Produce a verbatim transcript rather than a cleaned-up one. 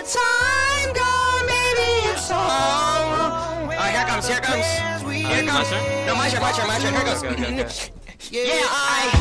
let time go, maybe it's all. Alright, here it comes, here it comes. Here it comes. No, my turn, my turn, my turn. Here it goes. Okay, okay, okay. Yeah, I.